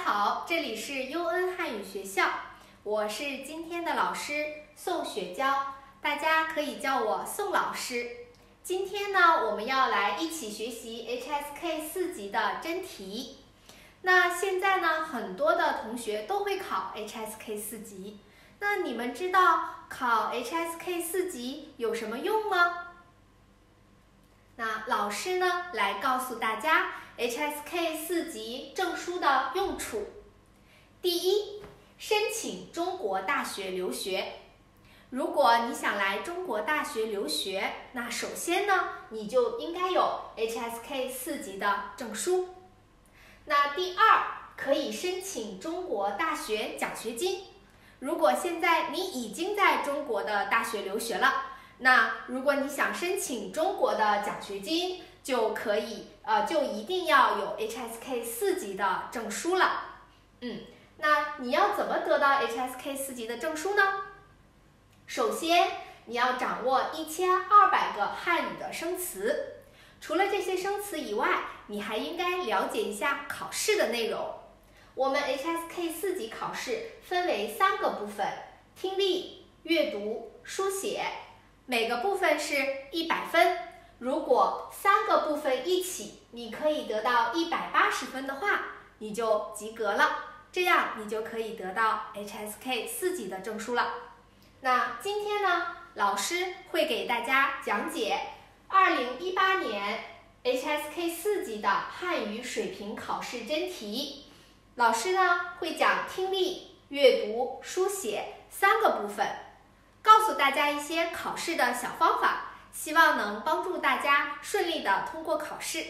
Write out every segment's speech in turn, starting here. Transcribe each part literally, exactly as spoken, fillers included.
好，这里是优恩汉语学校，我是今天的老师宋雪娇，大家可以叫我宋老师。今天呢，我们要来一起学习 H S K 四级的真题。那现在呢，很多的同学都会考 H S K 四级。那你们知道考 H S K 四级有什么用吗？那老师呢，来告诉大家 H S K 四级证书的用处。第一，申请中国大学留学。如果你想来中国大学留学，那首先呢，你就应该有 H S K 四级的证书。那第二，可以申请中国大学奖学金。如果现在你已经在中国的大学留学了，那如果你想申请中国的奖学金，就可以呃，就一定要有 H S K 四级的证书了。嗯，那你要怎么得到 H S K 四级的证书呢？首先，你要掌握一千二百个汉语的生词。除了这些生词以外，你还应该了解一下考试的内容。我们 H S K 四级考试分为三个部分：听力、阅读、书写。每个部分是一百分。如果三个部分一起，你可以得到一百八十分的话，你就及格了。这样你就可以得到 H S K 四级的证书了。那今天呢，老师会给大家讲解二零一八年 H S K 四级的汉语水平考试真题。老师呢会讲听力、阅读、书写三个部分，告诉大家一些考试的小方法，希望能帮助大家顺利的通过考试。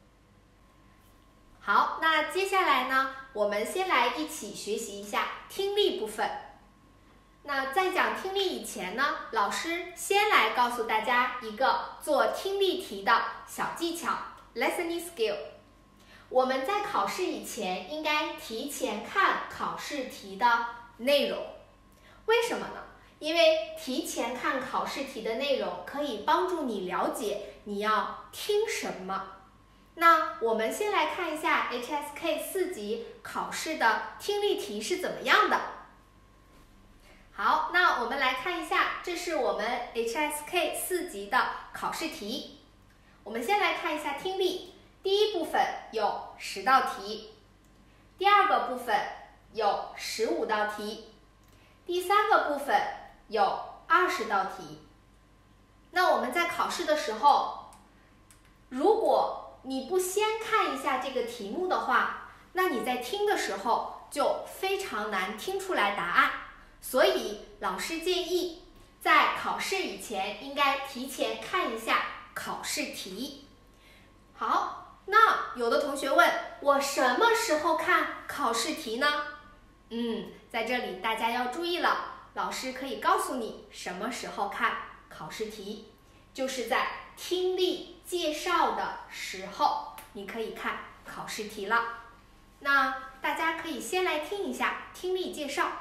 好，那接下来呢，我们先来一起学习一下听力部分。那在讲听力以前呢，老师先来告诉大家一个做听力题的小技巧 listening skill。 我们在考试以前应该提前看考试题的内容。为什么呢？因为提前看考试题的内容可以帮助你了解你要听什么。那我们先来看一下 H S K 四级考试的听力题是怎么样的。好，那我们来看一下，这是我们 H S K 四级的考试题。我们先来看一下听力，第一部分有十道题，第二个部分有十五道题，第三个部分有二十道题。那我们在考试的时候，如果你不先看一下这个题目的话，那你在听的时候就非常难听出来答案。所以老师建议在考试以前应该提前看一下考试题。好，那有的同学问，我什么时候看考试题呢？嗯，在这里大家要注意了，老师可以告诉你什么时候看考试题，就是在听力介绍的时候，你可以看考试题了。那大家可以先来听一下听力介绍。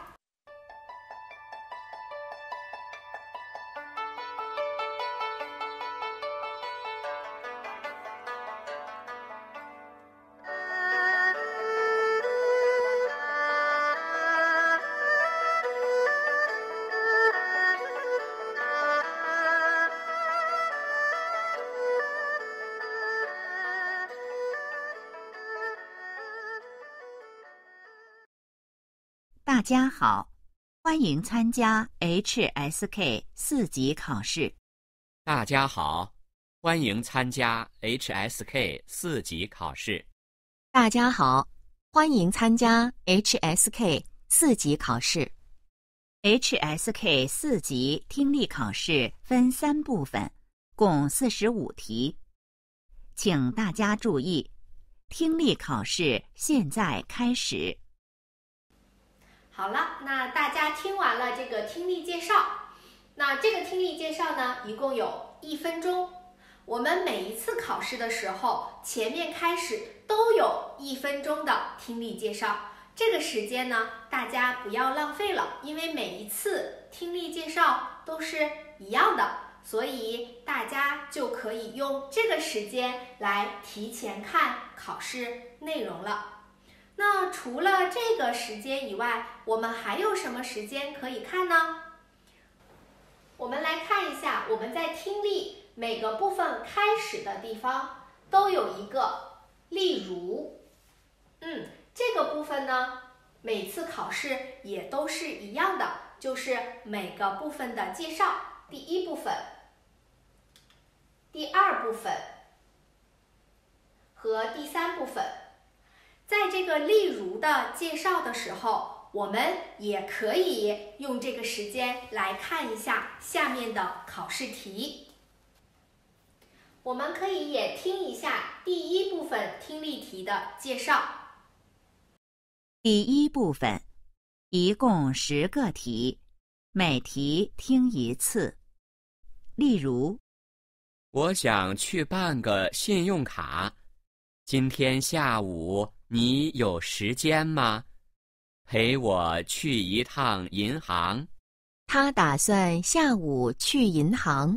大家好，欢迎参加 H S K 四级考试。 大家好，欢迎参加 H S K 四级考试。 大家好，欢迎参加 H S K 四级考试。 H S K 四级听力考试分三部分，共四十五题。请大家注意，听力考试现在开始。 好了，那大家听完了这个听力介绍，那这个听力介绍呢，一共有一分钟。我们每一次考试的时候，前面开始都有一分钟的听力介绍。这个时间呢，大家不要浪费了，因为每一次听力介绍都是一样的，所以大家就可以用这个时间来提前看考试内容了。 那除了这个时间以外，我们还有什么时间可以看呢？我们来看一下，我们在听力每个部分开始的地方都有一个例如。嗯，这个部分呢，每次考试也都是一样的，就是每个部分的介绍。第一部分、第二部分和第三部分。在这个例如的介绍的时候，我们也可以用这个时间来看一下下面的考试题。我们可以也听一下第一部分听力题的介绍。 第一部分，一共十个题，每题听一次。例如， 我想去办个信用卡，今天下午你有时间吗？陪我去一趟银行。 他打算下午去银行。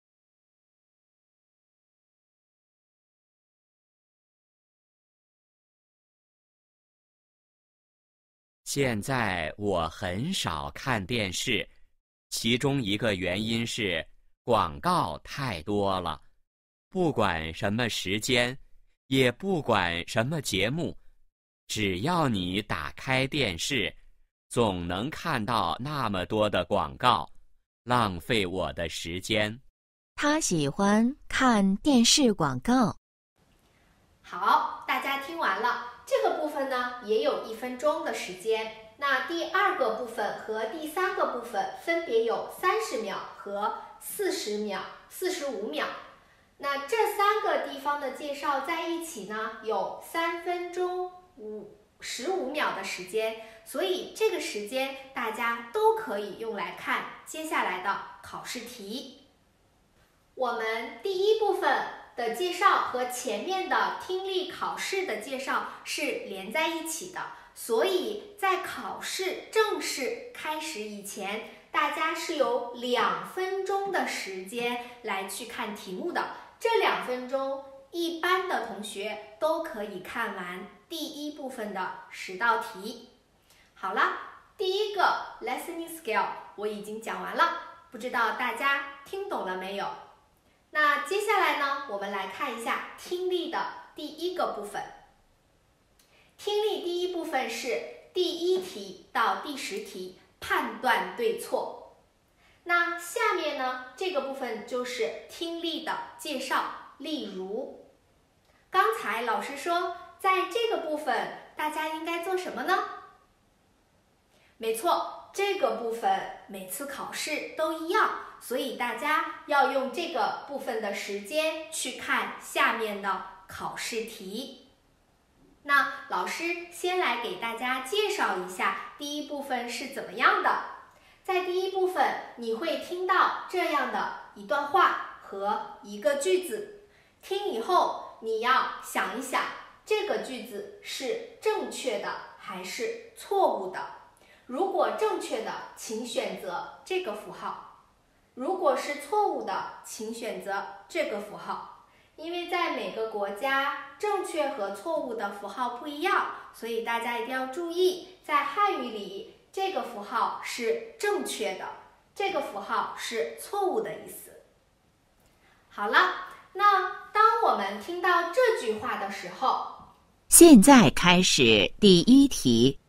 现在我很少看电视，其中一个原因是广告太多了。不管什么时间，也不管什么节目，只要你打开电视，总能看到那么多的广告，浪费我的时间。 他喜欢看电视广告。 好，大家听完了。这个部分呢，也有一分钟的时间。那第二个部分和第三个部分分别有三十秒和四十秒、四十五秒。那这三个地方的介绍在一起呢，有三分钟五十五秒的时间，所以这个时间大家都可以用来看接下来的考试题。我们第一部分的介绍和前面的听力考试的介绍是连在一起的，所以在考试正式开始以前，大家是有两分钟的时间来去看题目的。这两分钟，一般的同学都可以看完第一部分的十道题。好了，第一个 listening skill 我已经讲完了，不知道大家听懂了没有？那接下来呢，我们来看一下听力的第一个部分。听力第一部分是第一题到第十题，判断对错。那下面呢，这个部分就是听力的介绍。例如，刚才老师说，在这个部分大家应该做什么呢？没错，这个部分每次考试都一样，所以大家要用这个部分的时间去看下面的考试题。那老师先来给大家介绍一下第一部分是怎么样的。在第一部分，你会听到这样的一段话和一个句子，听以后你要想一想，这个句子是正确的还是错误的。如果正确的，请选择这个符号；如果是错误的，请选择这个符号。因为在每个国家，正确和错误的符号不一样，所以大家一定要注意，在汉语里，这个符号是正确的，这个符号是错误的意思。好了，那当我们听到这句话的时候， 现在开始第一题。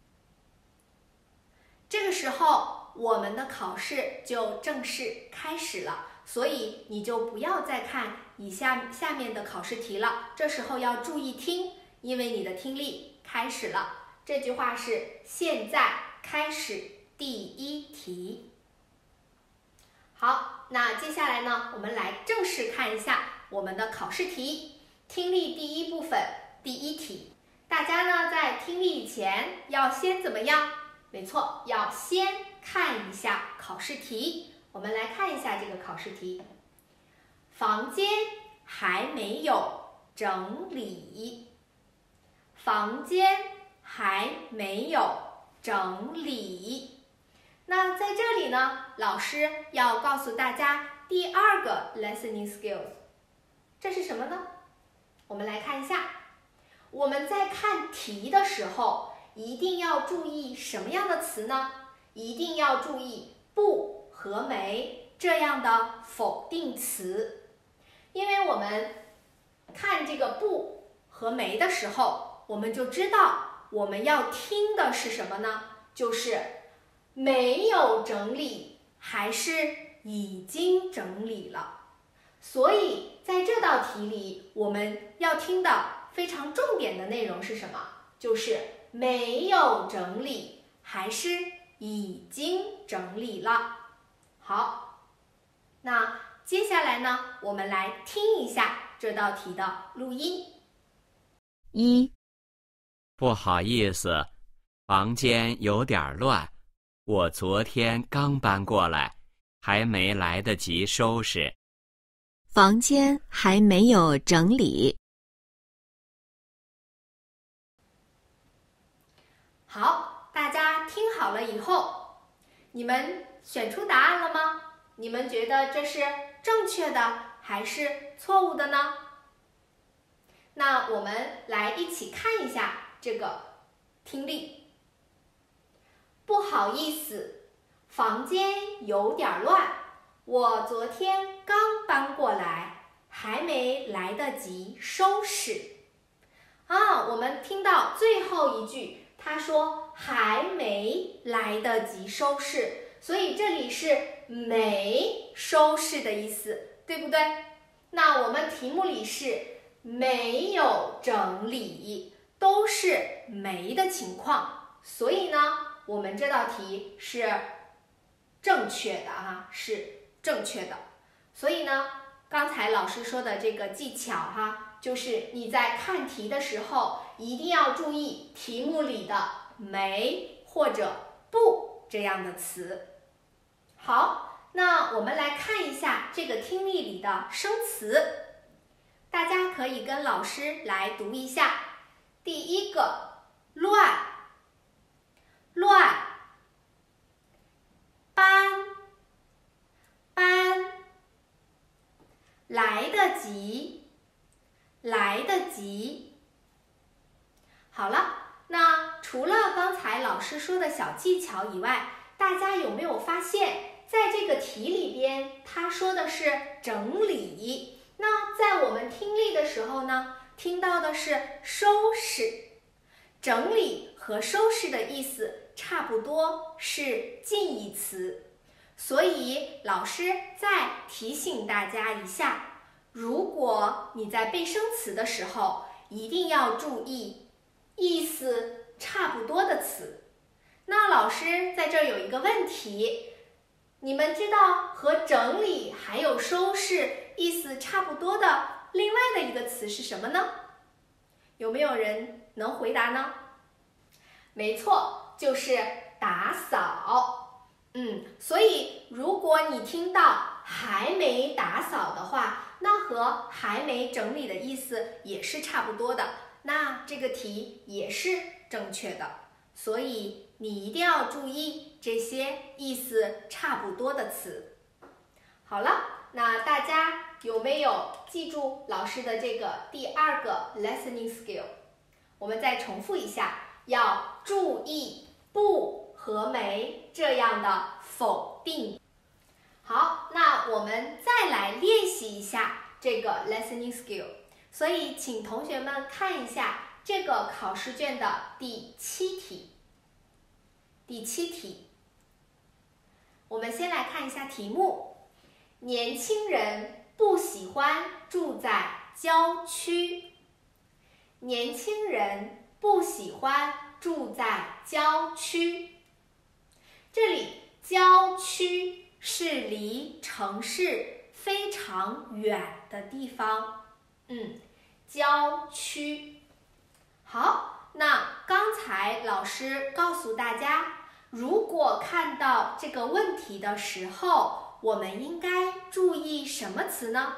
这个时候我们的考试就正式开始了，所以你就不要再看以下下面的考试题了，这时候要注意听，因为你的听力开始了。这句话是现在开始第一题。好，那接下来呢，我们来正式看一下我们的考试题。听力第一部分第一题，大家呢在听力以前要先怎么样？没错，要先看一下考试题。我们来看一下这个考试题。房间还没有整理。房间还没有整理。那在这里呢，老师要告诉大家第二个 listening skills， 这是什么呢？我们来看一下， 我们在看题的时候，一定要注意什么样的词呢？一定要注意不和没这样的否定词。因为我们看这个不和没的时候，我们就知道我们要听的是什么呢？就是没有整理还是已经整理了。所以在这道题里，我们要听的非常重点的内容是什么？就是没有整理还是已经整理了。好，那接下来呢，我们来听一下这道题的录音。 一、 不好意思，房间有点乱，我昨天刚搬过来，还没来得及收拾。 房间还没有整理。 好，大家听好了以后，你们选出答案了吗？你们觉得这是正确的还是错误的呢？那我们来一起看一下这个听力。不好意思，房间有点乱，我昨天刚搬过来，还没来得及收拾。啊，我们听到最后一句，他说还没来得及收拾，所以这里是没收拾的意思，对不对？那我们题目里是没有整理，都是没的情况，所以呢，我们这道题是正确的哈，是正确的。所以呢，刚才老师说的这个技巧哈，就是你在看题的时候，一定要注意题目里的没或者不这样的词。好，那我们来看一下这个听力里的生词，大家可以跟老师来读一下。第一个，乱，乱，搬，搬，来得及，来得及。好了，那除了刚才老师说的小技巧以外，大家有没有发现，在这个题里边，他说的是整理，那在我们听力的时候呢，听到的是收拾。整理和收拾的意思差不多，是近义词，所以老师再提醒大家一下，如果你在背生词的时候，一定要注意意思差不多的词。那老师在这儿有一个问题，你们知道和整理还有收拾意思差不多的另外的一个词是什么呢？有没有人能回答呢？没错，就是打扫。嗯，所以如果你听到还没打扫的话，那和还没整理的意思也是差不多的，那这个题也是正确的。所以你一定要注意这些意思差不多的词。好了，那大家有没有记住老师的这个第二个 listening skill？ 我们再重复一下，要注意不和没这样的否定。好，那我们再来练习一下这个 listening skill。所以请同学们看一下这个考试卷的第七题。第七题，我们先来看一下题目。年轻人不喜欢住在郊区。年轻人不喜欢住在郊区。这里郊区是离城市非常远的地方。嗯，郊区。好，那刚才老师告诉大家，如果看到这个问题的时候，我们应该注意什么词呢？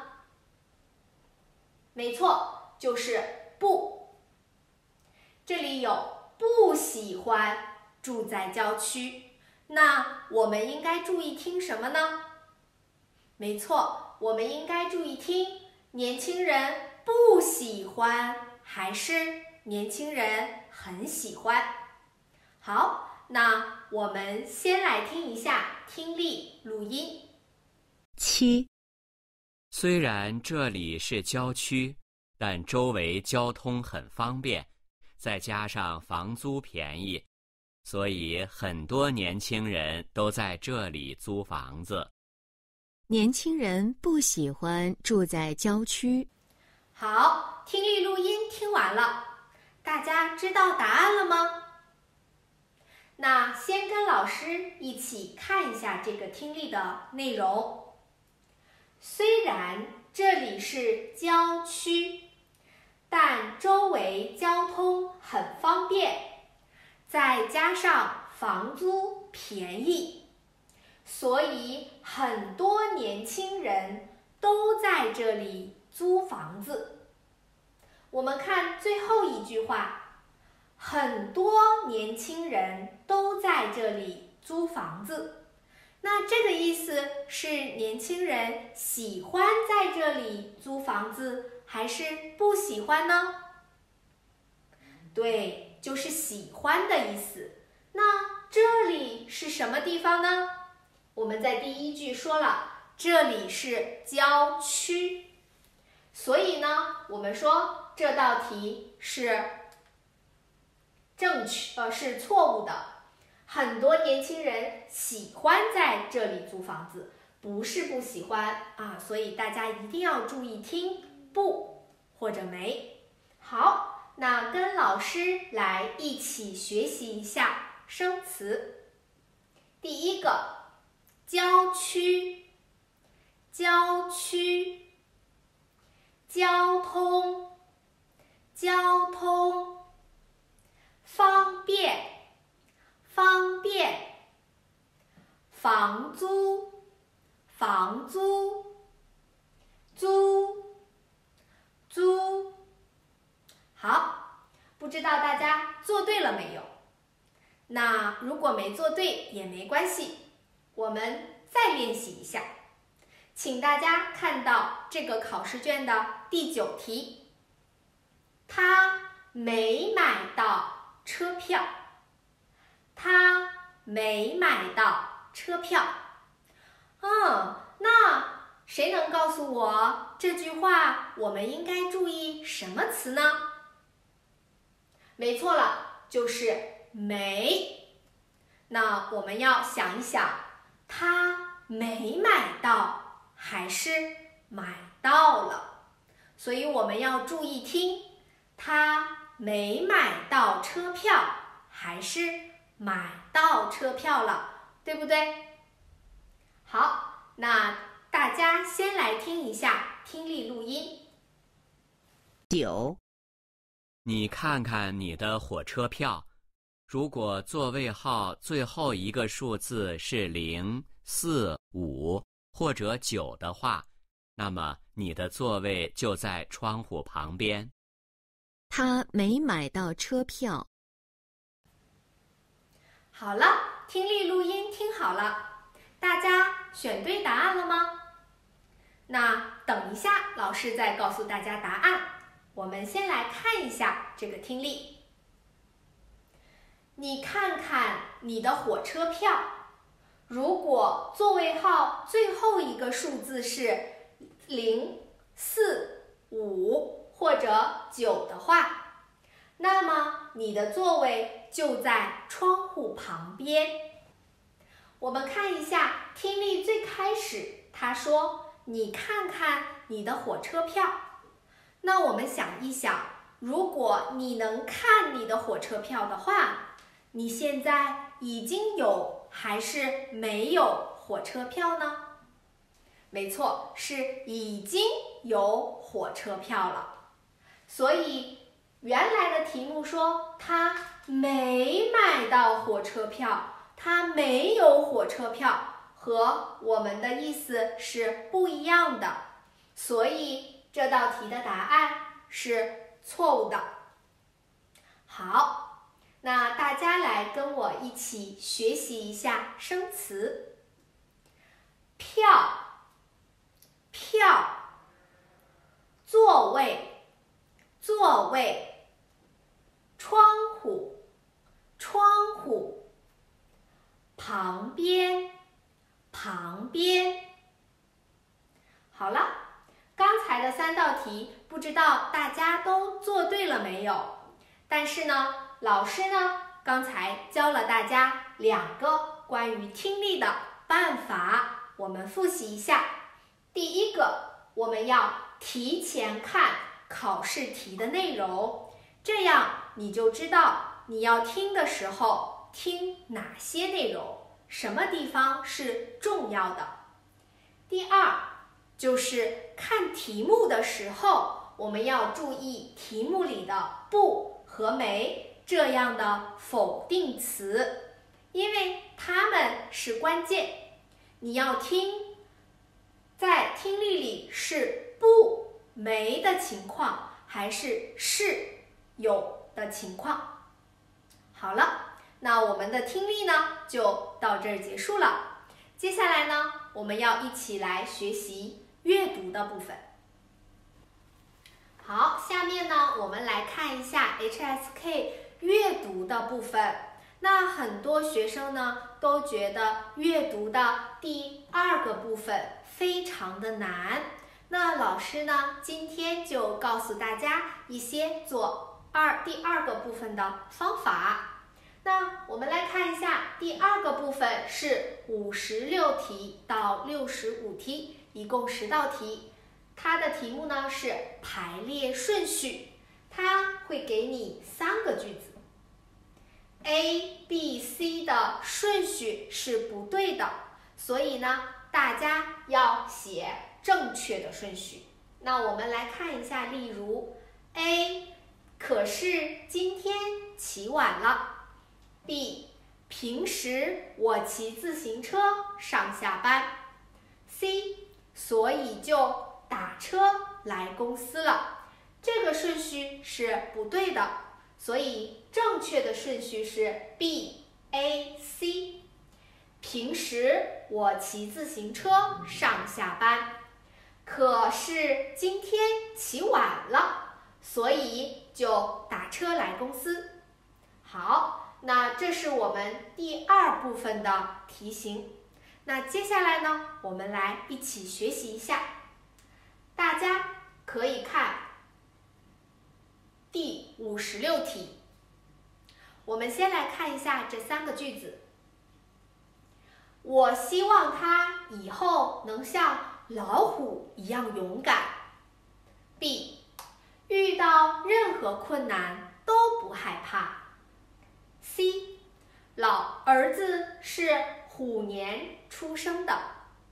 没错，就是不。这里有不喜欢住在郊区，那我们应该注意听什么呢？没错，我们应该注意听年轻人不喜欢还是年轻人很喜欢。好，那我们先来听一下听力录音。 七， 虽然这里是郊区，但周围交通很方便，再加上房租便宜，所以很多年轻人都在这里租房子。 年轻人不喜欢住在郊区。 好，听力录音听完了，大家知道答案了吗？那先跟老师一起看一下这个听力的内容。虽然这里是郊区，但周围交通很方便，再加上房租便宜，所以很多年轻人都在这里租房子。我们看最后一句话，很多年轻人都在这里租房子。那这个意思是年轻人喜欢在这里租房子，还是不喜欢呢？对，就是喜欢的意思。那这里是什么地方呢？我们在第一句说了，这里是郊区，所以呢，我们说这道题是正确，呃，是错误的。很多年轻人喜欢在这里租房子，不是不喜欢啊，所以大家一定要注意听不或者没。好，那跟老师来一起学习一下生词。第一个，郊区，郊区，交通，交通，方便，方便，房租，房租，租，租。好，不知道大家做对了没有？那如果没做对也没关系，我们再练习一下。请大家看到这个考试卷的第九题，他没买到车票，他没买到车票。嗯，那谁能告诉我这句话我们应该注意什么词呢？没错了，就是没。那我们要想一想，他没买到还是买到了？所以我们要注意听，他没买到车票还是买到车票了，对不对？好，那大家先来听一下听力录音。 九， 你看看你的火车票，如果座位号最后一个数字是零、四、五或者九的话，那么你的座位就在窗户旁边。 他没买到车票。 好了，听力录音听好了，大家选对答案了吗？那等一下，老师再告诉大家答案。我们先来看一下这个听力。你看看你的火车票，如果座位号最后一个数字是零、四、五或者九的话，那么你的座位就在窗户旁边。我们看一下听力最开始，他说你看看你的火车票。那我们想一想，如果你能看你的火车票的话，你现在已经有还是没有火车票呢？没错，是已经有火车票了。所以原来的题目说他没买到火车票，他没有火车票，和我们的意思是不一样的。所以这道题的答案是错误的。好，那大家来跟我一起学习一下生词。票，票，座位，座位， 窗户，窗户。旁边，旁边。好了，刚才的三道题，不知道大家都做对了没有？但是呢，老师呢，刚才教了大家两个关于听力的办法，我们复习一下。第一个，我们要提前看考试题的内容，这样你就知道你要听的时候听哪些内容，什么地方是重要的。第二，就是看题目的时候，我们要注意题目里的不和没这样的否定词，因为它们是关键。你要听，在听力里是不没的情况，还是是有的情况。好了，那我们的听力呢，就到这儿结束了。接下来呢，我们要一起来学习阅读的部分。好，下面呢，我们来看一下 H S K 阅读的部分。那很多学生呢，都觉得阅读的第二个部分非常的难。那老师呢，今天就告诉大家一些做二第二个部分的方法。那我们来看一下，第二个部分是五十六题到六十五题，一共十道题。它的题目呢是排列顺序，它会给你三个句子。A、B、C 的顺序是不对的，所以呢，大家要写正确的顺序。那我们来看一下，例如 A， 可是今天起晚了。B， 平时我骑自行车上下班。C， 所以就打车来公司了。这个顺序是不对的，所以正确的顺序是 B A C。平时我骑自行车上下班，可是今天起晚了，所以就打车来公司。好，那这是我们第二部分的题型。那接下来呢，我们来一起学习一下。大家可以看第五十六题。我们先来看一下这三个句子。我希望他以后能像老虎一样勇敢。B， 遇到任何困难都不害怕。C， 老儿子是虎年出生的。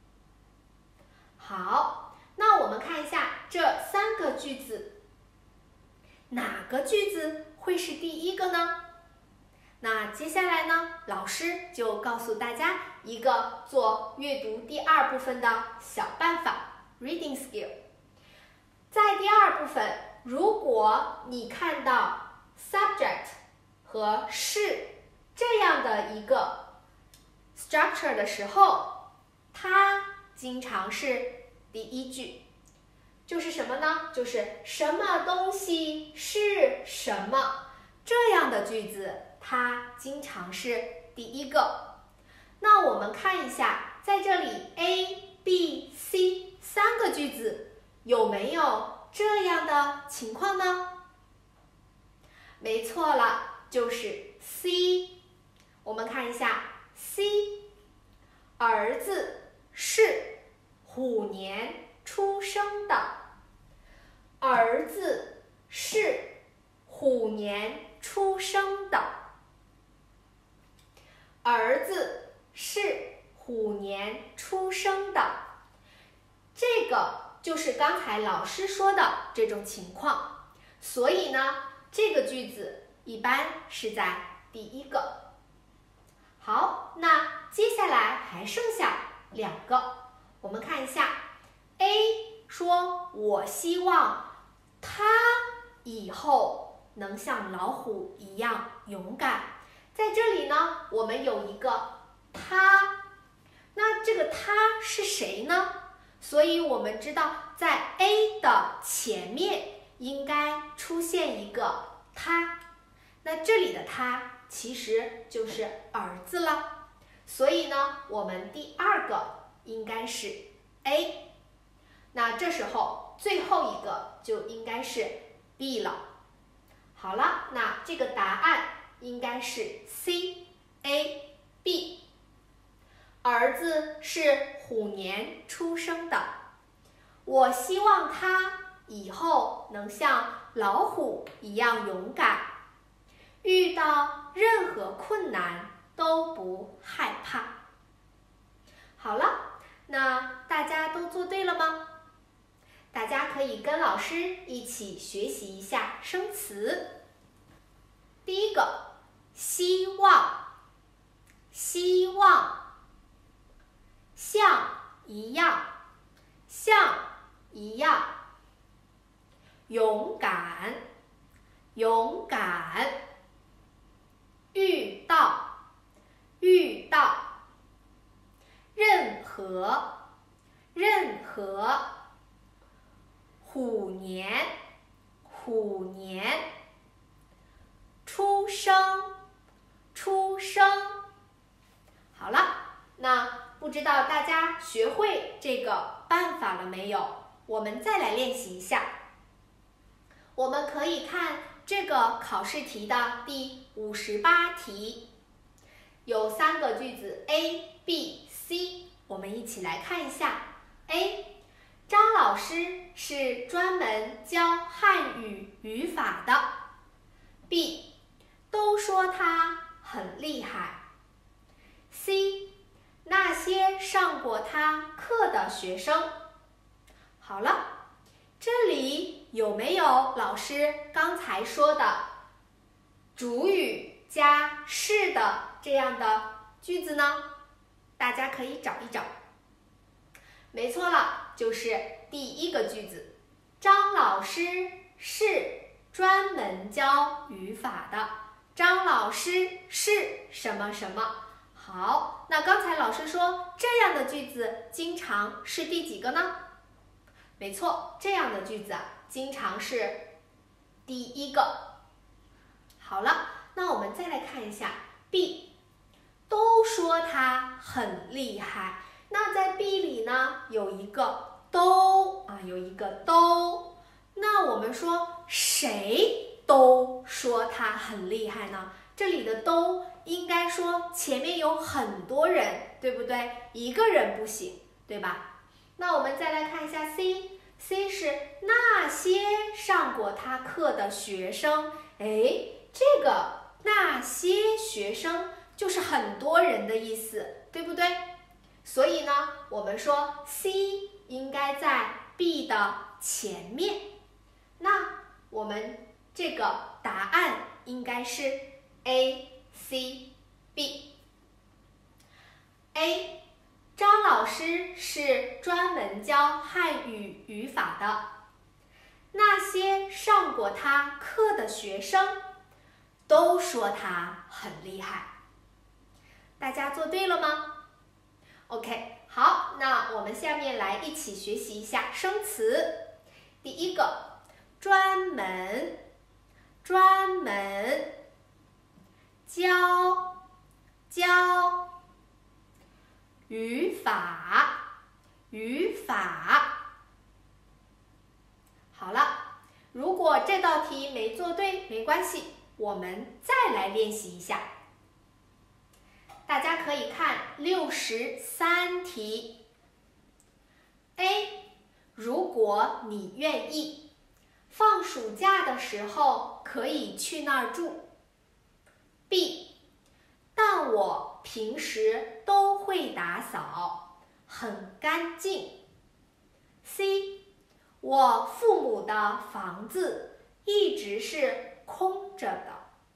好，那我们看一下这三个句子，哪个句子会是第一个呢？那接下来呢，老师就告诉大家一个做阅读第二部分的小办法 ，reading skill。在第二部分，如果你看到 subject 和是这样的一个 structure 的时候，它经常是第一句，就是什么呢？就是什么东西是什么这样的句子。它经常是第一个。那我们看一下，在这里 A、B、C 三个句子有没有这样的情况呢？没错了，就是 C。我们看一下 C， 儿子是虎年出生的。儿子是虎年出生的。儿子是虎年出生的，这个就是刚才老师说的这种情况，所以呢，这个句子一般是在第一个。好，那接下来还剩下两个，我们看一下 A 说我希望他以后能像老虎一样勇敢。在这里呢，我们有一个他，那这个他是谁呢？所以我们知道，在 A 的前面应该出现一个他。 那这里的他其实就是儿子了，所以呢，我们第二个应该是 A。那这时候最后一个就应该是 B 了。好了，那这个答案应该是 C A B。儿子是虎年出生的，我希望他以后能像老虎一样勇敢，遇到任何困难都不害怕。好了，那大家都做对了吗？大家可以跟老师一起学习一下生词。第一个，希望，希望，像一样，像一样，勇敢，勇敢，遇到，遇到，任何，任何，虎年，虎年，出生，出生。好了，那不知道大家学会这个办法了没有？我们再来练习一下。我们可以看这个考试题的第五十八题，有三个句子 A、B、C， 我们一起来看一下。A， 张老师是专门教汉语语法的。B， 都说他很厉害。C， 那些上过他课的学生。好了，这里有没有老师刚才说的主语加是的这样的句子呢？大家可以找一找。没错了，就是第一个句子，张老师是专门教语法的。张老师是什么什么？好，那刚才老师说这样的句子经常是第几个呢？没错，这样的句子啊，经常是第一个。好了，那我们再来看一下 B， 都说他很厉害。那在 B 里呢，有一个都啊，有一个都。那我们说谁都说他很厉害呢？这里的都应该说前面有很多人，对不对？一个人不行，对吧？那我们再来看一下 C，C 是那些上过他课的学生。哎，这个那些学生就是很多人的意思，对不对？所以呢，我们说 C 应该在 B 的前面。那我们这个答案应该是 A C B。 A， 张老师是专门教汉语语法的。那些上过他课的学生都说他很厉害。大家做对了吗？ OK， 好，那我们下面来一起学习一下生词。第一个，专门，专门，教，教，语法，语法。好了，如果这道题没做对，没关系，我们再来练习一下。大家可以看六十三题。A， 如果你愿意，放暑假的时候可以去那儿住。B， 但我平时都会打扫，很干净。C， 我父母的房子一直是空着的。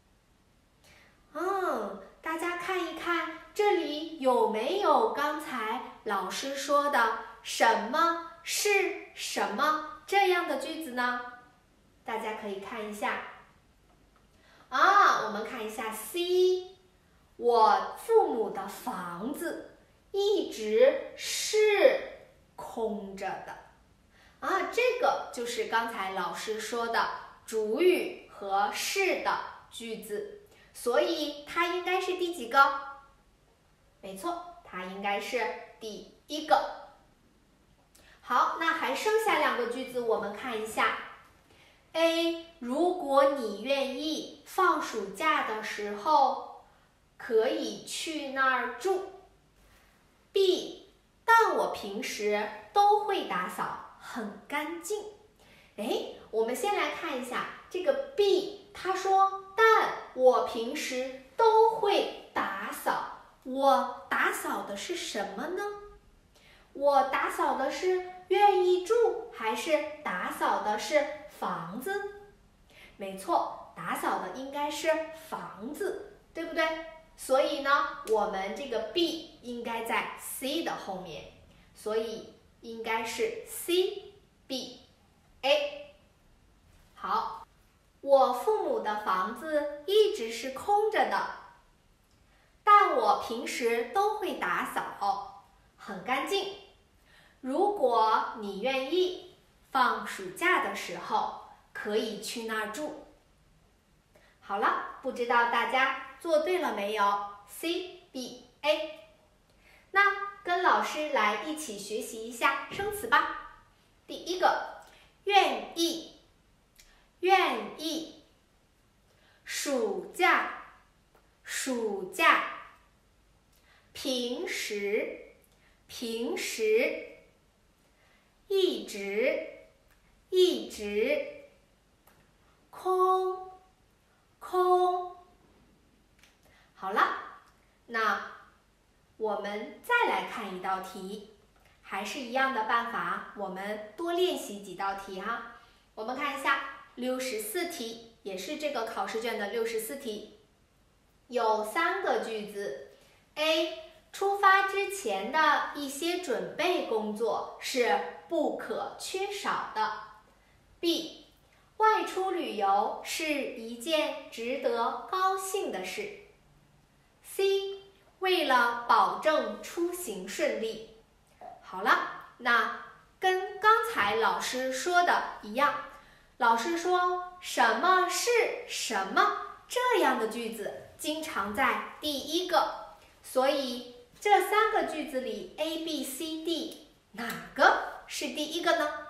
嗯，大家看一看，这里有没有刚才老师说的什么是什么这样的句子呢？大家可以看一下。啊，我们看一下 C， 我父母的房子一直是空着的。啊，这个就是刚才老师说的主语和是的句子，所以它应该是第几个？没错，它应该是第一个。好，那还剩下两个句子，我们看一下。A. 如果你愿意，放暑假的时候可以去那儿住。B. 但我平时都会打扫，很干净。哎，我们先来看一下这个 B， 他说，但我平时都会打扫。我打扫的是什么呢？我打扫的是愿意住，还是打扫的是房子？没错，打扫的应该是房子，对不对？所以呢，我们这个 B 应该在 C 的后面，所以应该是 C B A。好，我父母的房子一直是空着的，但我平时都会打扫，很干净。如果你愿意，放暑假的时候可以去那儿住。好了，不知道大家做对了没有 ？C B A。那跟老师来一起学习一下生词吧。第一个，愿意，愿意。暑假，暑假。平时，平时。一直，一直。空，空。好了，那我们再来看一道题，还是一样的办法，我们多练习几道题哈。我们看一下六十四题，也是这个考试卷的六十四题，有三个句子。A. 出发之前的一些准备工作是不可缺少的。B. 外出旅游是一件值得高兴的事。C. 为了保证出行顺利。好了，那跟刚才老师说的一样，老师说什么是什么这样的句子经常在第一个，所以这三个句子里 A B C D 哪个是第一个呢？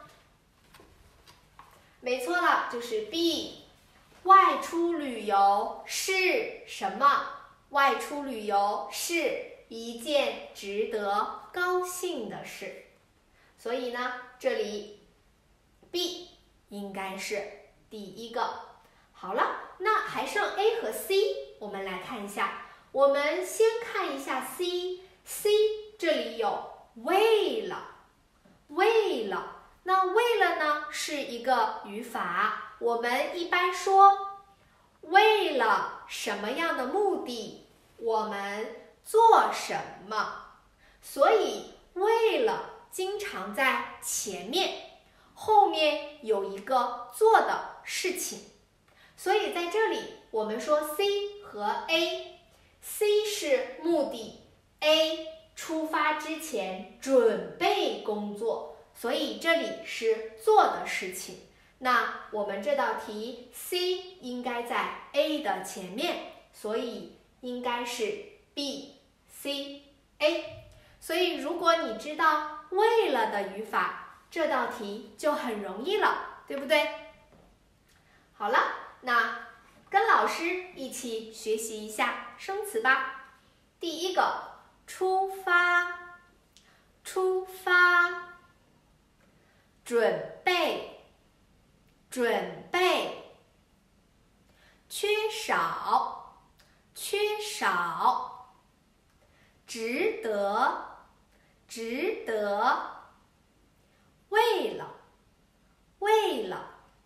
没错了，就是 B。 外出旅游是什么？外出旅游是一件值得高兴的事。所以呢，这里 B 应该是第一个。好了，那还剩 A 和 C， 我们来看一下。我们先看一下 C，C 这里有为了，为了，那为了呢是一个语法，我们一般说为了什么样的目的，我们做什么，所以为了经常在前面，后面有一个做的事情，所以在这里我们说 C 和 A。C 是目的 ，A 出发之前准备工作，所以这里是做的事情。那我们这道题 C 应该在 A 的前面，所以应该是 B C A。所以如果你知道为了的语法，这道题就很容易了，对不对？好了，那跟老师一起学习一下生词吧。第一个，出发，出发。准备，准备。缺少，缺少。值得，值得。为了，为了。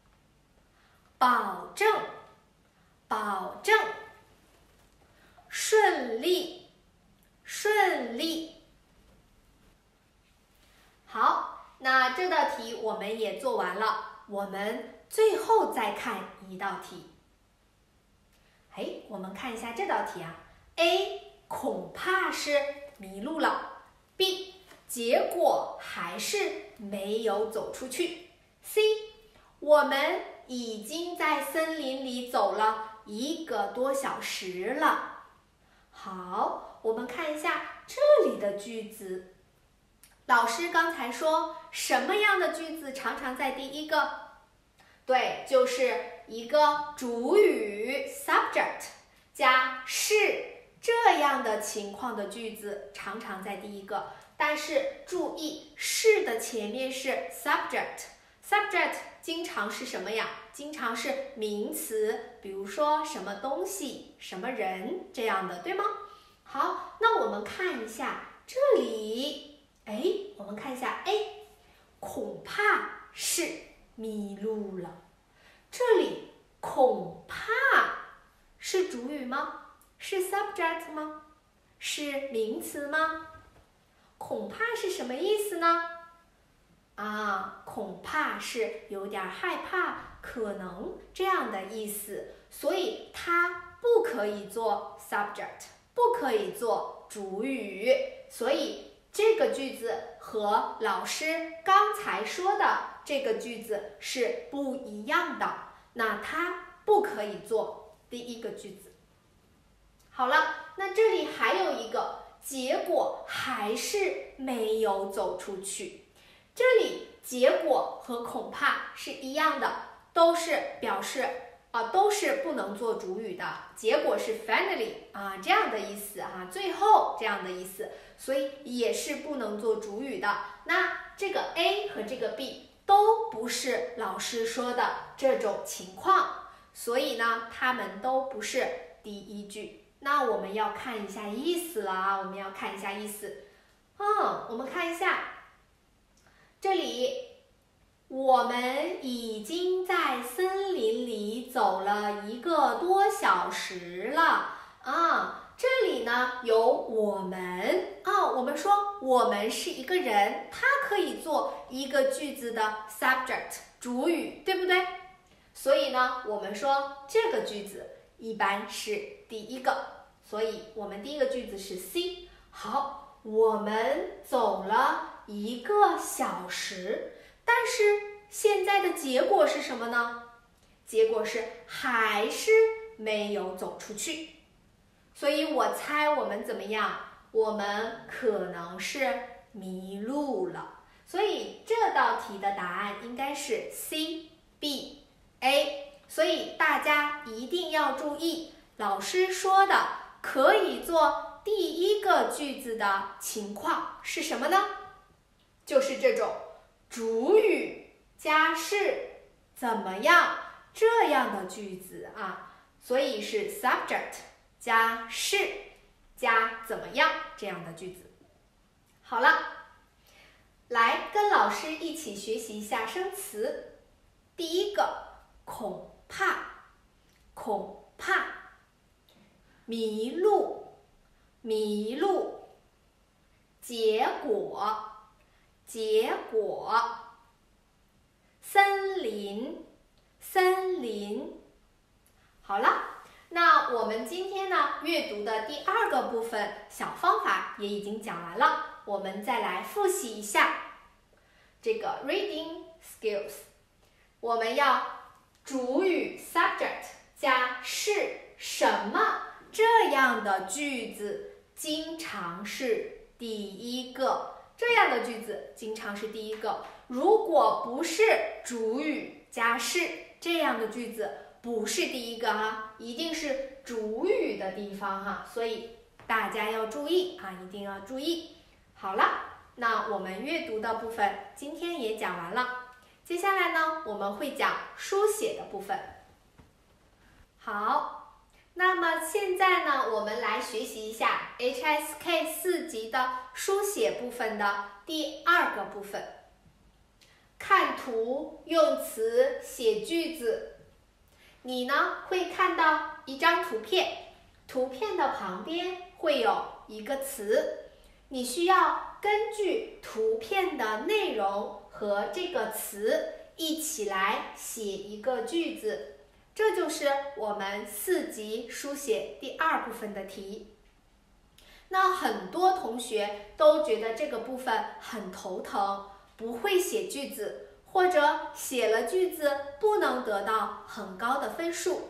保证，保证。顺利，顺利。好，那这道题我们也做完了，我们最后再看一道题。哎，我们看一下这道题啊。A 恐怕是迷路了。B 结果还是没有走出去。C 我们已经在森林里走了一个多小时了。好，我们看一下这里的句子。老师刚才说什么样的句子常常在第一个？对，就是一个主语 subject 加是这样的情况的句子常常在第一个。但是注意，是的前面是 subject，subject 经常是什么呀？经常是名词，比如说什么东西、什么人这样的，对吗？好，那我们看一下这里，哎，我们看一下 A， 恐怕是迷路了。这里恐怕是主语吗？是 subject 吗？是名词吗？恐怕是什么意思呢？啊，恐怕是有点害怕，可能这样的意思，所以它不可以做 subject， 不可以做主语，所以这个句子和老师刚才说的这个句子是不一样的，那它不可以做第一个句子。好了，那这里还有一个结果还是没有走出去。这里结果和恐怕是一样的，都是表示啊、呃，都是不能做主语的。结果是 finally 啊这样的意思哈、啊，最后这样的意思，所以也是不能做主语的。那这个 A 和这个 B 都不是老师说的这种情况，所以呢，它们都不是第一句。那我们要看一下意思了啊，我们要看一下意思。嗯，我们看一下，这里我们已经在森林里走了一个多小时了啊。这里呢有我们啊，我们说我们是一个人，它可以做一个句子的 subject 主语，对不对？所以呢，我们说这个句子一般是第一个，所以我们第一个句子是 C。 好，我们走了一个小时，但是现在的结果是什么呢？结果是还是没有走出去，所以我猜我们怎么样？我们可能是迷路了，所以这道题的答案应该是 C B A。所以大家一定要注意，老师说的可以做第一个句子的情况是什么呢？就是这种主语加是怎么样这样的句子啊，所以是 subject 加是加怎么样这样的句子。好了，来跟老师一起学习一下生词。第一个恐怕，恐怕，迷路，迷路，结果，结果，森林，森林。好了，那我们今天呢阅读的第二个部分小方法也已经讲完了，我们再来复习一下这个 reading skills。 我们要主语 subject 加是什么这样的句子经常是第一个，这样的句子经常是第一个。如果不是主语加是这样的句子不是第一个哈，一定是主语的地方哈，所以大家要注意啊，一定要注意。好了，那我们阅读的部分今天也讲完了。接下来呢，我们会讲书写的部分。好，那么现在呢，我们来学习一下 H S K 四级的书写部分的第二个部分。看图用词写句子。你呢会看到一张图片，图片的旁边会有一个词，你需要根据图片的内容和这个词一起来写一个句子，这就是我们四级书写第二部分的题。那很多同学都觉得这个部分很头疼，不会写句子，或者写了句子不能得到很高的分数。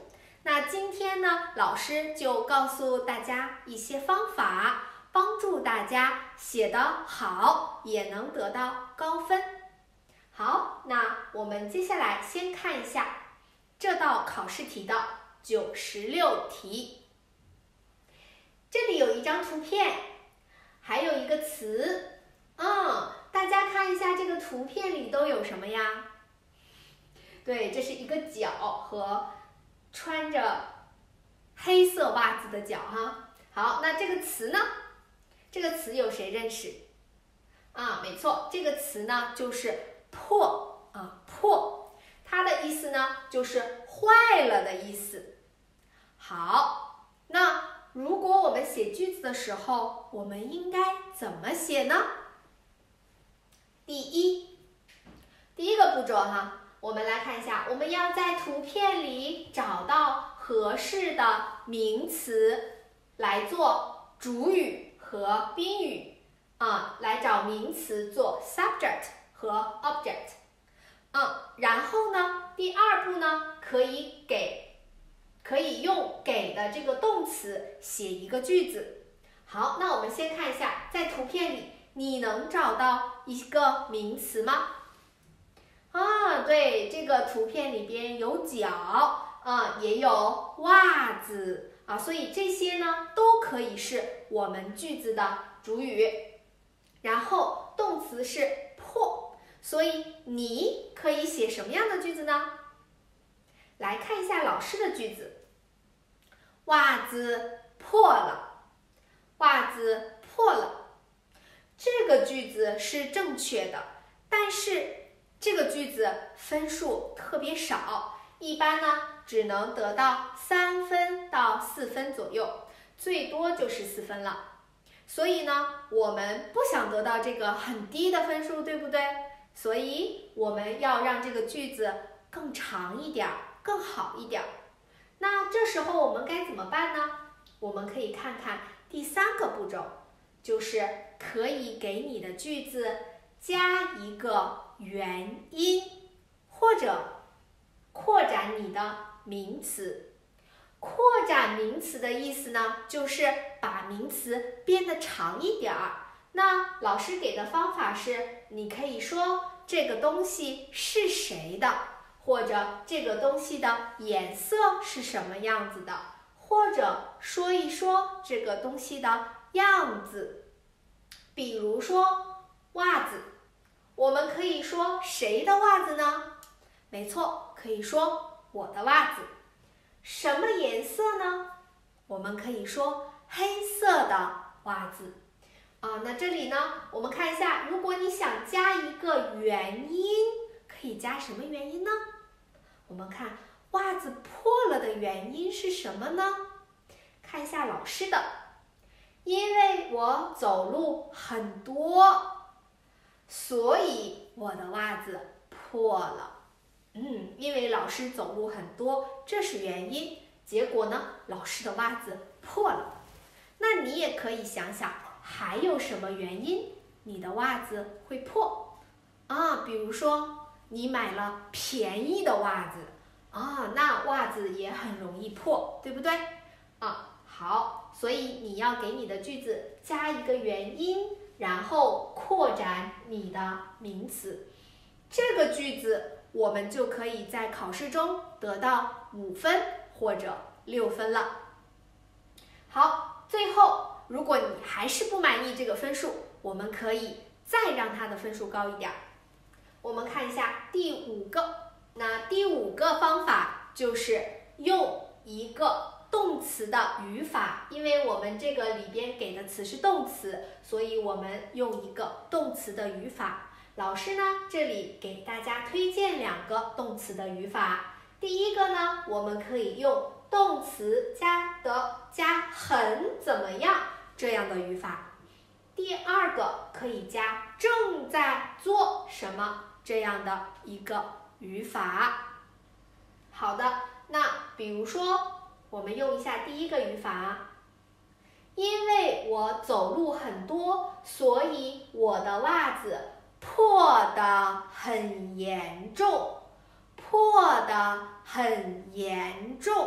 那今天呢，老师就告诉大家一些方法，帮助大家写得好，也能得到高分。好，那我们接下来先看一下这道考试题的九十六题。这里有一张图片，还有一个词，嗯，大家看一下这个图片里都有什么呀？对，这是一个脚和穿着黑色袜子的脚哈。好，那这个词呢？这个词有谁认识？啊，没错，这个词呢就是破啊，破，它的意思呢就是坏了的意思。好，那如果我们写句子的时候，我们应该怎么写呢？第一，第一个步骤哈，我们来看一下，我们要在图片里找到合适的名词来做主语和宾语啊，来找名词做 subject 和 object。嗯，然后呢，第二步呢，可以给，可以用给的这个动词写一个句子。好，那我们先看一下，在图片里你能找到一个名词吗？啊，对，这个图片里边有脚啊，也有袜子啊，所以这些呢都可以是我们句子的主语。然后动词是破，所以你可以写什么样的句子呢？来看一下老师的句子，袜子破了，袜子破了。这个句子是正确的，但是这个句子分数特别少，一般呢只能得到三分到四分左右，最多就是四分了。所以呢，我们不想得到这个很低的分数，对不对？所以我们要让这个句子更长一点，更好一点。那这时候我们该怎么办呢？我们可以看看第三个步骤，就是可以给你的句子加一个原因，或者扩展你的名词。扩展名词的意思呢，就是把名词变得长一点儿。那老师给的方法是，你可以说这个东西是谁的，或者这个东西的颜色是什么样子的，或者说一说这个东西的样子。比如说袜子，我们可以说谁的袜子呢？没错，可以说我的袜子。什么颜色呢？我们可以说黑色的袜子。啊，那这里呢，我们看一下，如果你想加一个原因，可以加什么原因呢？我们看袜子破了的原因是什么呢？看一下老师的，因为我走路很多，所以我的袜子破了。嗯，因为老师走路很多，这是原因。结果呢，老师的袜子破了。那你也可以想想，还有什么原因你的袜子会破？啊，比如说你买了便宜的袜子，啊，那袜子也很容易破，对不对？啊，好，所以你要给你的句子加一个原因，然后扩展你的名词。这个句子我们就可以在考试中得到五分或者六分了。好，最后如果你还是不满意这个分数，我们可以再让它的分数高一点。我们看一下第五个，那第五个方法就是用一个动词的语法，因为我们这个里边给的词是动词，所以我们用一个动词的语法。老师呢，这里给大家推荐两个动词的语法。第一个呢，我们可以用动词加的加很怎么样这样的语法。第二个可以加正在做什么这样的一个语法。好的，那比如说我们用一下第一个语法，因为我走路很多，所以我的袜子破得很严重，破得很严重。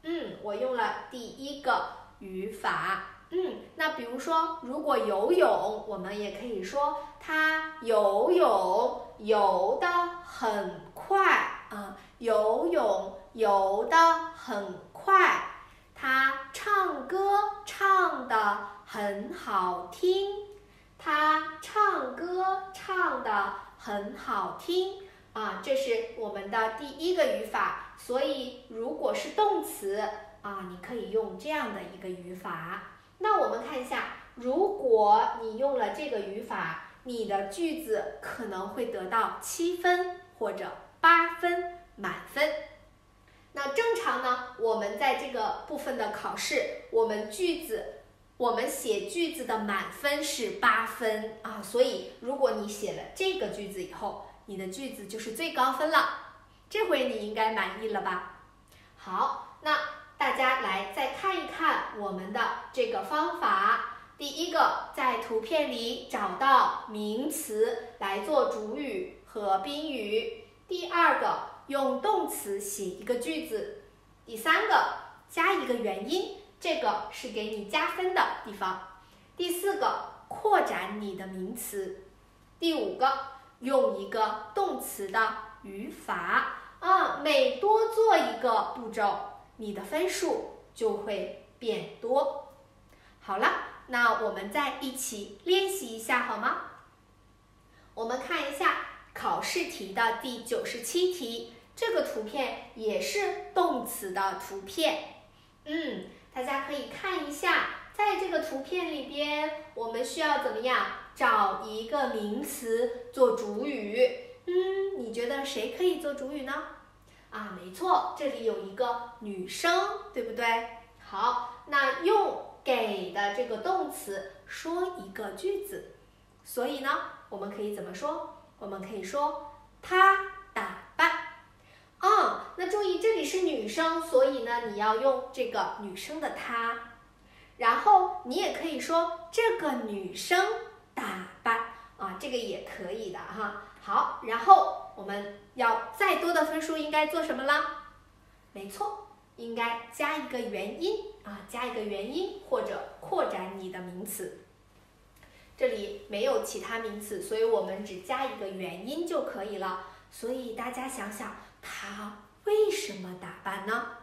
嗯，我用了第一个语法。嗯，那比如说，如果游泳，我们也可以说他游泳游得很快啊，游泳游得很快。他唱歌唱得很好听，他唱歌唱得很好听啊，这是我们的第一个语法。所以，如果是动词啊，你可以用这样的一个语法。那我们看一下，如果你用了这个语法，你的句子可能会得到七分或者八分满分。那正常呢，我们在这个部分的考试，我们句子，我们写句子的满分是八分啊，所以如果你写了这个句子以后，你的句子就是最高分了。这回你应该满意了吧？好，那大家来再看一看我们的这个方法。第一个，在图片里找到名词来做主语和宾语。第二个，用动词写一个句子。第三个，加一个原因，这个是给你加分的地方。第四个，扩展你的名词。第五个，用一个动词的语法啊，每多做一个步骤，你的分数就会变多。好了，那我们再一起练习一下好吗？我们看一下考试题的第九十七题，这个图片也是动词的图片。嗯，大家可以看一下，在这个图片里边，我们需要怎么样找一个名词做主语？嗯，你觉得谁可以做主语呢？啊，没错，这里有一个女生，对不对？好，那用给的这个动词说一个句子，所以呢，我们可以怎么说？我们可以说她打扮。嗯，那注意这里是女生，所以呢，你要用这个女生的她。然后你也可以说这个女生打扮啊，这个也可以的哈。好，然后我们要再多的分数应该做什么呢？没错，应该加一个原因啊，加一个原因或者扩展你的名词。这里没有其他名词，所以我们只加一个原因就可以了。所以大家想想，她为什么打扮呢？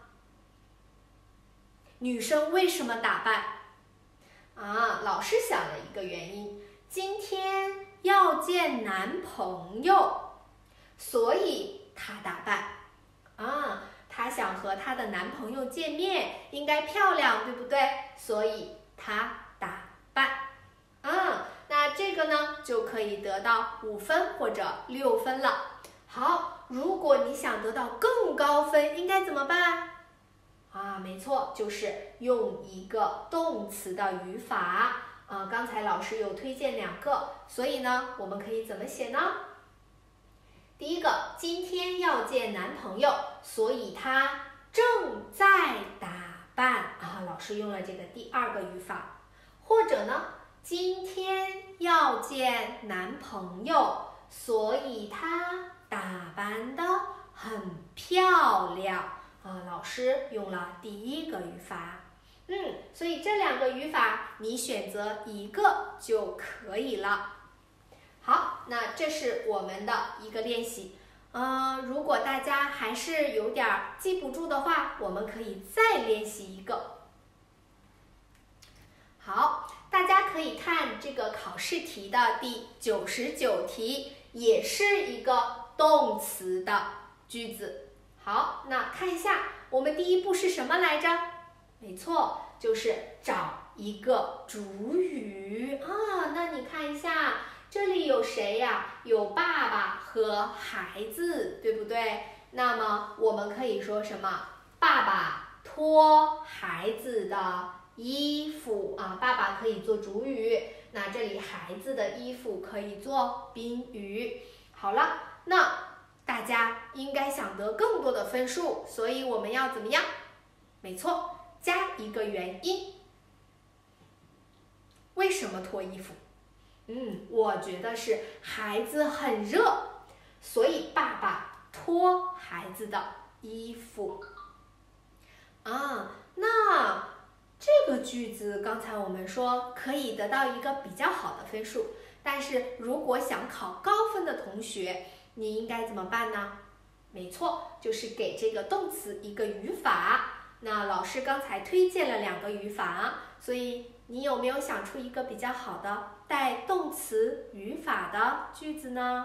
女生为什么打扮？啊，老师想了一个原因，今天要见男朋友，所以她打扮。啊，她想和她的男朋友见面，应该漂亮，对不对？所以她打扮。啊，那这个呢就可以得到五分或者六分了。好，如果你想得到更高分，应该怎么办？啊，没错，就是用一个动词的语法。啊，刚才老师有推荐两个，所以呢，我们可以怎么写呢？第一个，今天要见男朋友，所以她正在打扮。啊，老师用了这个第二个语法。或者呢，今天要见男朋友，所以她打扮得很漂亮。啊，老师用了第一个语法。嗯，所以这两个语法你选择一个就可以了。好，那这是我们的一个练习。呃，如果大家还是有点记不住的话，我们可以再练习一个。好，大家可以看这个考试题的第九十九题，也是一个动词的句子。好，那看一下，我们第一步是什么来着？没错，就是找一个主语啊。那你看一下，这里有谁呀？有爸爸和孩子，对不对？那么我们可以说什么？爸爸脱孩子的衣服啊，爸爸可以做主语。那这里孩子的衣服可以做宾语。好了，那大家应该想得更多的分数，所以我们要怎么样？没错，加一个原因。为什么脱衣服？嗯，我觉得是孩子很热，所以爸爸脱孩子的衣服。 啊，那这个句子刚才我们说可以得到一个比较好的分数，但是如果想考高分的同学，你应该怎么办呢？没错，就是给这个动词一个语法。那老师刚才推荐了两个语法，所以你有没有想出一个比较好的带动词语法的句子呢？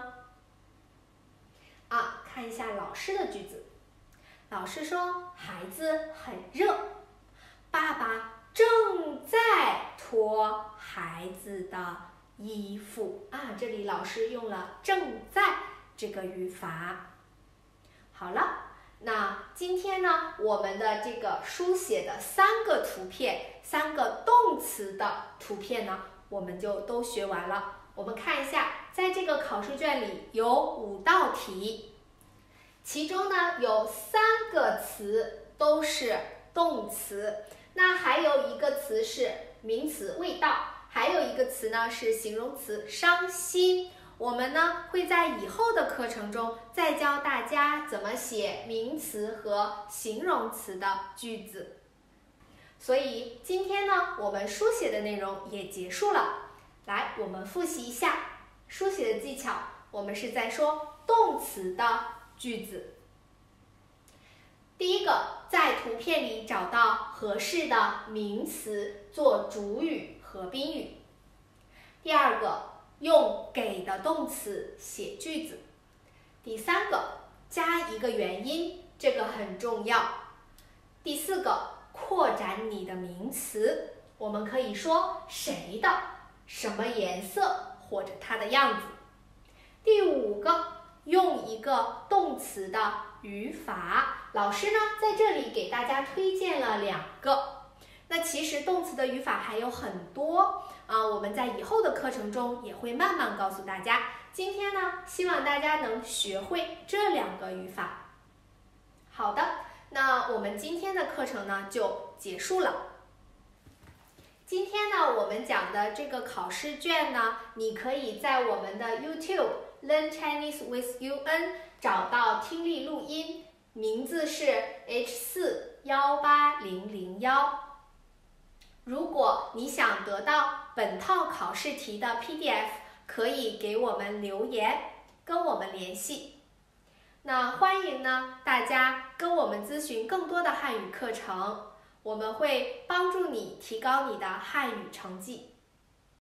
啊，看一下老师的句子。老师说，孩子很热，爸爸正在脱孩子的衣服啊。这里老师用了正在这个语法。好了，那今天呢，我们的这个书写的三个图片，三个动词的图片呢，我们就都学完了。我们看一下，在这个考试卷里有五道题，其中呢有三个词都是动词，那还有一个词是名词味道，还有一个词呢是形容词伤心。我们呢会在以后的课程中再教大家怎么写名词和形容词的句子。所以今天呢，我们书写的内容也结束了。来，我们复习一下书写的技巧。我们是在说动词的句子。第一个，在图片里找到合适的名词做主语和宾语。第二个，用给的动词写句子。第三个，加一个原因，这个很重要。第四个，扩展你的名词，我们可以说谁的、什么颜色或者它的样子。第五个，用一个动词的语法。老师呢在这里给大家推荐了两个。那其实动词的语法还有很多啊，我们在以后的课程中也会慢慢告诉大家。今天呢，希望大家能学会这两个语法。好的，那我们今天的课程呢就结束了。今天呢，我们讲的这个考试卷呢，你可以在我们的 YouTube Learn Chinese with U N 找到听力录音，名字是 H 四一八零零一。如果你想得到本套考试题的 P D F， 可以给我们留言，跟我们联系。那欢迎呢大家跟我们咨询更多的汉语课程，我们会帮助你提高你的汉语成绩。